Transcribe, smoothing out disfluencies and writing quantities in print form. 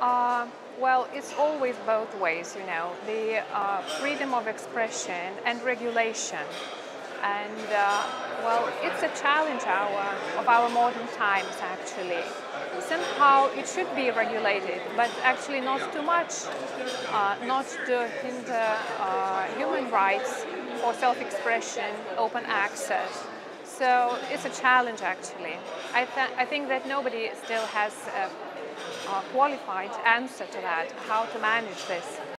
Well, it's always both ways, you know, the freedom of expression and regulation. And well, it's a challenge of our modern times, actually. Somehow it should be regulated, but actually not too much, not to hinder human rights for self-expression, open access. So it's a challenge, actually. I think that nobody still has a qualified answer to that, how to manage this.